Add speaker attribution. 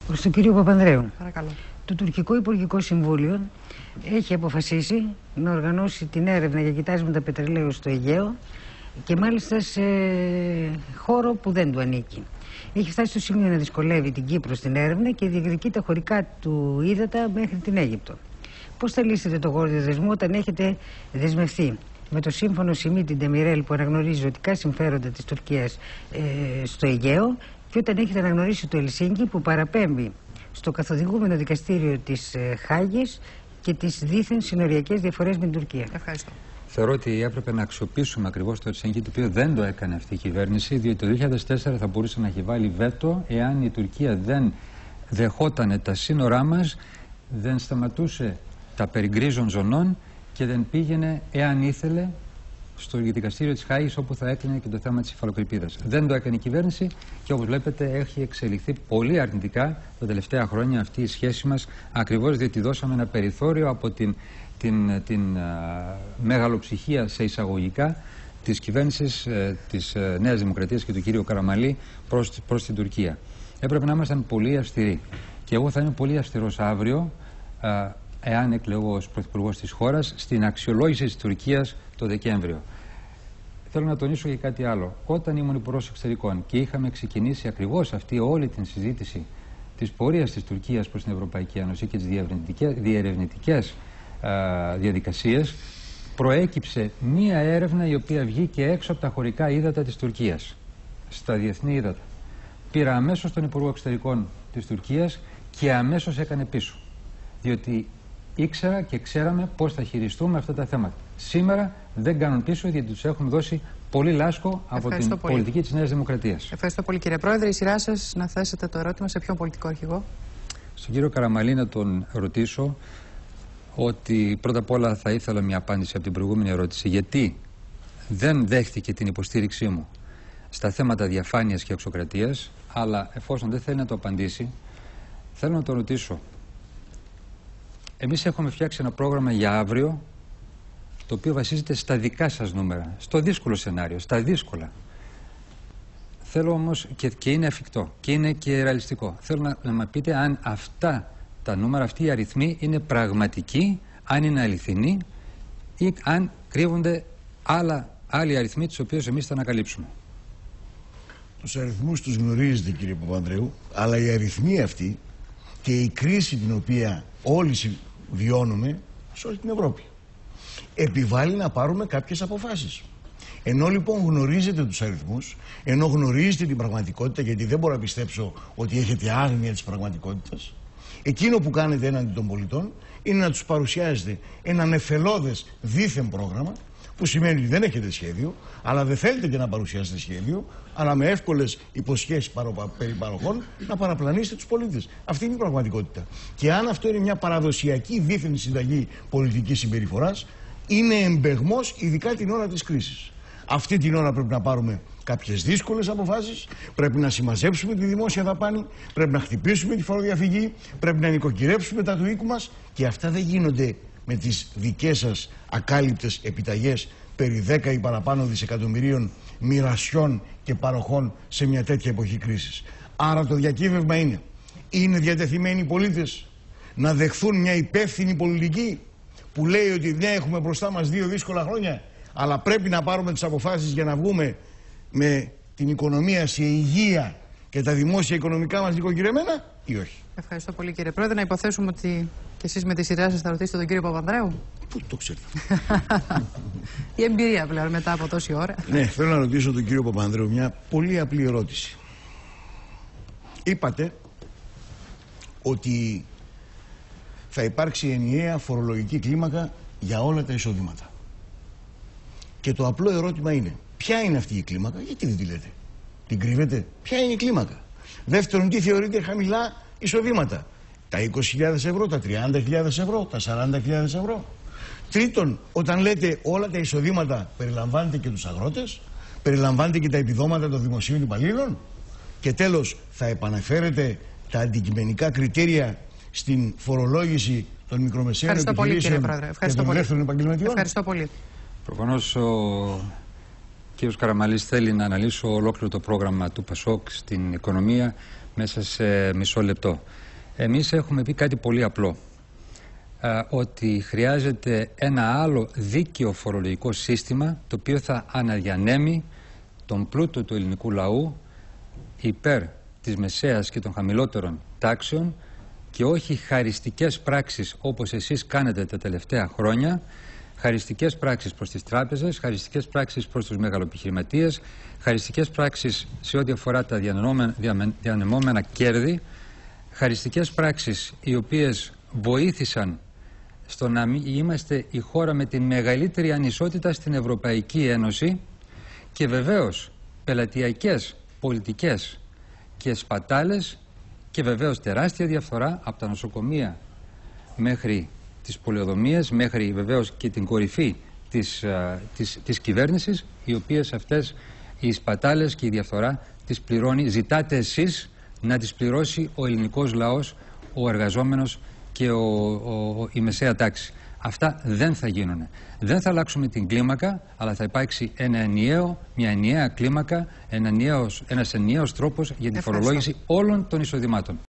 Speaker 1: Προς τον κύριο Παπανδρέου.
Speaker 2: Παρακαλώ.
Speaker 1: Το Τουρκικό Υπουργικό Συμβούλιο έχει αποφασίσει να οργανώσει την έρευνα για κοιτάσματα πετρελαίου στο Αιγαίο και μάλιστα σε χώρο που δεν του ανήκει. Έχει φτάσει στο σημείο να δυσκολεύει την Κύπρο στην έρευνα και διεκδικεί τα χωρικά του ύδατα μέχρι την Αίγυπτο. Πώς θα λύσετε το γόρδιο δεσμό όταν έχετε δεσμευτεί με το σύμφωνο Σιμίτη Ντεμιρέλ που αναγνωρίζει ζωτικά συμφέροντα της Τουρκίας στο Αιγαίο και όταν έχετε αναγνωρίσει το Ελσίνκι που παραπέμπει στο καθοδηγούμενο δικαστήριο της Χάγης και τις δίθεν συνοριακές διαφορές με την Τουρκία?
Speaker 2: Ευχαριστώ.
Speaker 3: Θεωρώ ότι έπρεπε να αξιοποιήσουμε ακριβώς το Ελσίνκι, το οποίο δεν το έκανε αυτή η κυβέρνηση, διότι το 2004 θα μπορούσε να έχει βάλει βέτο εάν η Τουρκία δεν δεχότανε τα σύνορά μας, δεν σταματούσε τα περί γκρίζων ζωνών και δεν πήγαινε, εάν ήθελε, στο δικαστήριο της Χάγης, όπου θα έκλεινε και το θέμα της υφαλοκρηπίδας. Δεν το έκανε η κυβέρνηση και όπως βλέπετε έχει εξελιχθεί πολύ αρνητικά τα τελευταία χρόνια αυτή η σχέση μας, ακριβώς διότι δώσαμε ένα περιθώριο από την μεγαλοψυχία σε εισαγωγικά της κυβέρνησης της Νέας Δημοκρατίας και του κύριου Καραμαλή προς την Τουρκία. Έπρεπε να ήμασταν πολύ αυστηροί και εγώ θα είμαι πολύ αυστηρός αύριο, εάν εκλεγώ ως πρωθυπουργός της χώρας, στην αξιολόγηση της Τουρκίας το Δεκέμβριο. Θέλω να τονίσω και κάτι άλλο. Όταν ήμουν υπουργός εξωτερικών και είχαμε ξεκινήσει ακριβώς αυτή όλη την συζήτηση της πορείας της Τουρκίας προς την Ευρωπαϊκή Ένωση και τις διερευνητικές διαδικασίες, προέκυψε μία έρευνα η οποία βγήκε έξω από τα χωρικά ύδατα της Τουρκίας, στα διεθνή ύδατα. Πήρα αμέσως τον Υπουργό Εξωτερικών της Τουρκίας και αμέσως έκανε πίσω. Διότι ήξερα και ξέραμε πώς θα χειριστούμε αυτά τα θέματα. Σήμερα δεν κάνουν πίσω, γιατί τους έχουμε δώσει πολύ λάσκο από την πολιτική της Νέας Δημοκρατίας.
Speaker 2: Ευχαριστώ πολύ, κύριε Πρόεδρε. Η σειρά σας να θέσετε το ερώτημα σε ποιον πολιτικό αρχηγό?
Speaker 3: Στον κύριο Καραμαλή να τον ρωτήσω ότι πρώτα απ' όλα θα ήθελα μια απάντηση από την προηγούμενη ερώτηση. Γιατί δεν δέχτηκε την υποστήριξή μου στα θέματα διαφάνειας και αξιοκρατίας, αλλά εφόσον δεν θέλει να το απαντήσει, θέλω να τον ρωτήσω. Εμείς έχουμε φτιάξει ένα πρόγραμμα για αύριο, το οποίο βασίζεται στα δικά σας νούμερα, στο δύσκολο σενάριο, στα δύσκολα. Θέλω όμως, και είναι εφικτό και είναι και ρεαλιστικό, θέλω να μου πείτε αν αυτά τα νούμερα, αυτοί οι αριθμοί είναι πραγματικοί, αν είναι αληθινοί ή αν κρύβονται άλλοι αριθμοί τους οποίους εμείς θα ανακαλύψουμε.
Speaker 4: Τους αριθμούς τους γνωρίζετε, κύριε Παπανδρέου, αλλά οι αριθμοί αυτοί και η κρίση την οποία όλοι βιώνουμε σε όλη την Ευρώπη επιβάλλει να πάρουμε κάποιες αποφάσεις. Ενώ λοιπόν γνωρίζετε τους αριθμούς, ενώ γνωρίζετε την πραγματικότητα, γιατί δεν μπορώ να πιστέψω ότι έχετε άγνοια της πραγματικότητας, εκείνο που κάνετε έναντι των πολιτών είναι να τους παρουσιάζετε ένα νεφελώδες δίθεν πρόγραμμα, που σημαίνει ότι δεν έχετε σχέδιο, αλλά δεν θέλετε και να παρουσιάσετε σχέδιο, αλλά με εύκολες υποσχέσεις περί παροχών να παραπλανήσετε τους πολίτες. Αυτή είναι η πραγματικότητα. Και αν αυτό είναι μια παραδοσιακή δίθεν συνταγή πολιτικής συμπεριφοράς, είναι εμπεγμός, ειδικά την ώρα της κρίσης. Αυτή την ώρα πρέπει να πάρουμε κάποιες δύσκολες αποφάσεις, πρέπει να συμμαζέψουμε τη δημόσια δαπάνη, πρέπει να χτυπήσουμε τη φοροδιαφυγή, πρέπει να νοικοκυρέψουμε τα του οίκου μας, και αυτά δεν γίνονται με τις δικές σας ακάλυπτες επιταγές περί 10 ή παραπάνω δισεκατομμυρίων μοιρασιών και παροχών σε μια τέτοια εποχή κρίσης. Άρα το διακύβευμα είναι διατεθειμένοι οι πολίτες να δεχθούν μια υπεύθυνη πολιτική που λέει ότι ναι, έχουμε μπροστά μας 2 δύσκολα χρόνια, αλλά πρέπει να πάρουμε τις αποφάσεις για να βγούμε με την οικονομία σε υγεία και τα δημόσια οικονομικά μας νοικοκυρεμένα, ή όχι?
Speaker 2: Ευχαριστώ πολύ, κύριε Πρόεδρε. Να υποθέσουμε ότι και εσείς με τη σειρά σας θα ρωτήσετε τον κύριο Παπανδρέου.
Speaker 4: Πού το ξέρετε?
Speaker 2: Η εμπειρία πλέον μετά από τόση ώρα.
Speaker 4: Ναι, θέλω να ρωτήσω τον κύριο Παπανδρέου μια πολύ απλή ερώτηση. Είπατε ότι θα υπάρξει ενιαία φορολογική κλίμακα για όλα τα εισοδήματα. Και το απλό ερώτημα είναι, ποια είναι αυτή η κλίμακα? Γιατί δεν τη λέτε? Την κρύβετε? Ποια είναι η κλίμακα? Δεύτερον, τι θεωρείτε χαμηλά εισοδήματα? Τα 20.000 ευρώ, τα 30.000 ευρώ, τα 40.000 ευρώ? Τρίτον, όταν λέτε όλα τα εισοδήματα, περιλαμβάνετε και τους αγρότες? Περιλαμβάνετε και τα επιδόματα των δημοσίων υπαλλήλων? Και τέλος, θα επαναφέρετε τα αντικειμενικά κριτήρια στην φορολόγηση των μικρομεσαίων επιχειρήσεων και των ελεύθερων επαγγελματιών?
Speaker 2: Ευχαριστώ πολύ.
Speaker 3: Προφανώς κ. Καραμανλής θέλει να αναλύσω ολόκληρο το πρόγραμμα του ΠΑΣΟΚ στην οικονομία μέσα σε μισό λεπτό. Εμείς έχουμε πει κάτι πολύ απλό. Ότι χρειάζεται ένα άλλο δίκαιο φορολογικό σύστημα το οποίο θα αναδιανέμει τον πλούτο του ελληνικού λαού υπέρ της μεσαίας και των χαμηλότερων τάξεων και όχι χαριστικές πράξεις όπως εσείς κάνετε τα τελευταία χρόνια, χαριστικές πράξεις προς τις τράπεζες, χαριστικές πράξεις προς τους μεγαλοεπιχειρηματίες, χαριστικές πράξεις σε ό,τι αφορά τα διανεμόμενα κέρδη, χαριστικές πράξεις οι οποίες βοήθησαν στο να είμαστε η χώρα με την μεγαλύτερη ανισότητα στην Ευρωπαϊκή Ένωση και βεβαίως πελατειακές πολιτικές και σπατάλες και βεβαίως τεράστια διαφθορά από τα νοσοκομεία μέχρι τις πολεοδομίες, μέχρι βεβαίως και την κορυφή της κυβέρνησης, οι οποίες αυτές οι σπατάλες και η διαφθορά τις πληρώνει. Ζητάτε εσείς να τις πληρώσει ο ελληνικός λαός, ο εργαζόμενος και η μεσαία τάξη. Αυτά δεν θα γίνουν. Δεν θα αλλάξουμε την κλίμακα, αλλά θα υπάρξει μια ενιαία κλίμακα, ένας ενιαίος τρόπος για τη φορολόγηση όλων των εισοδημάτων.